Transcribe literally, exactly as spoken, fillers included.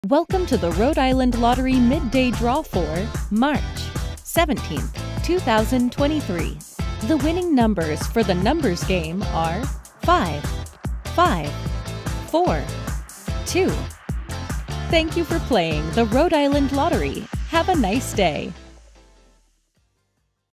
Welcome to the Rhode Island Lottery Midday Draw for March seventeenth, two thousand twenty-three. The winning numbers for the numbers game are five, five, four, two. Thank you for playing the Rhode Island Lottery. Have a nice day.